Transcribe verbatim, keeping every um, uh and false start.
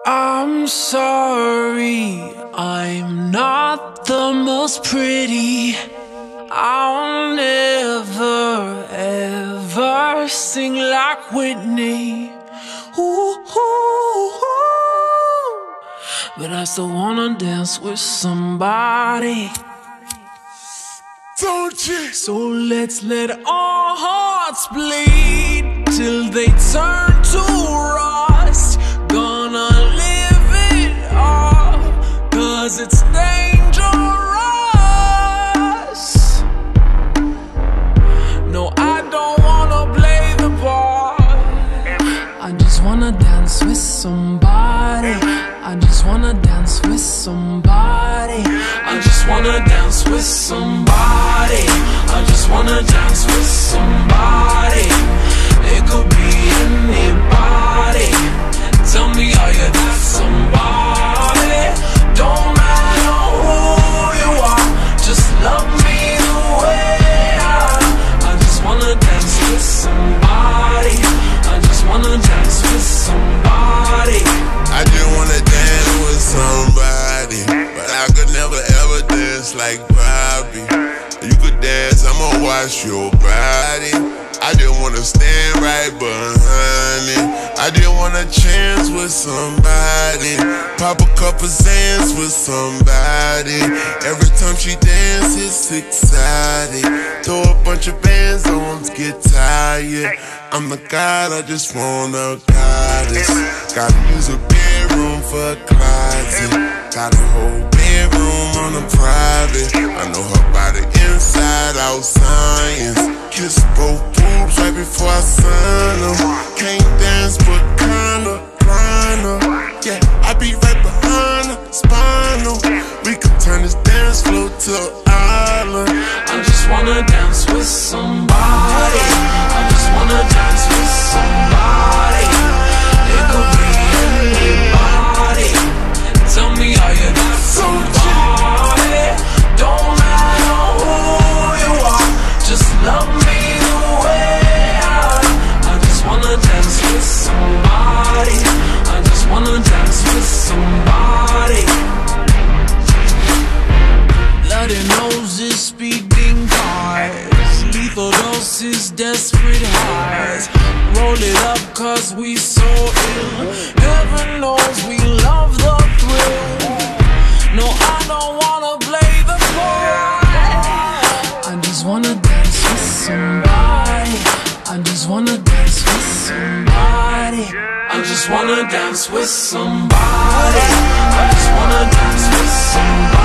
I'm sorry, I'm not the most pretty. I'll never ever sing like Whitney. Ooh, ooh, ooh. But I still wanna dance with somebody. Don't you? So let's let our hearts bleed till they turn to rust. Gonna live it up, cause it's dangerous. No, I don't wanna play the part. I just wanna dance with somebody. I just wanna dance with somebody. I just wanna dance with somebody. I just wanna dance with somebody. It could be anybody. Tell me, are you that somebody? Don't matter who you are, just love me the way I am. I just wanna dance with somebody. I just wanna dance with somebody. I just wanna dance with somebody, but I could never ever dance like Bobby. You could dance, I'ma watch your body. I just wanna stand right behind it. I just want a chance with somebody. Pop a couple Zans with somebody. Every time she dances, it's exciting. Throw a bunch of bands on, get tired. I'm the god, I just wanna goddess. Gotta use a bedroom for a closet. Got a whole bedroom on a private. I know her body inside out science. Kiss both boobs right before I sign them. Can't dance but kinda grind her. Yeah, I be right behind her, spinal. We could turn this dance floor to an island. I just wanna dance with somebody. I just wanna dance with somebody. It could be anybody. Tell me, are you that somebody? Don't matter who you are, just love me the way I am. I just wanna dance with somebody. I just wanna dance with somebody. Bloody noses, speeding cars, lethal doses, desperate highs. Roll it up cause we so ill. Heaven knows we love the thrill. No, I don't wanna play the part. I just wanna dance with somebody. I just wanna dance with somebody. I just wanna dance with somebody. I just wanna dance with somebody.